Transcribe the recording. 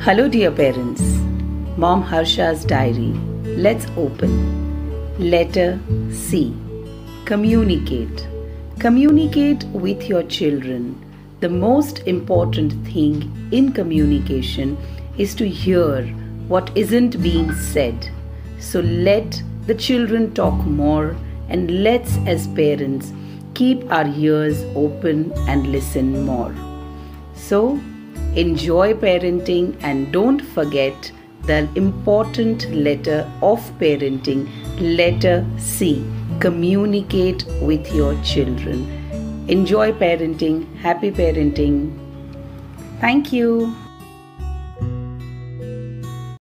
Hello dear parents, Mom Harsha's diary. Let's open. Letter C. Communicate. Communicate with your children. The most important thing in communication is to hear what isn't being said. So let the children talk more, and let's as parents keep our ears open and listen more. So enjoy parenting and don't forget the important letter of parenting, letter C. Communicate with your children. Enjoy parenting. Happy parenting. Thank you.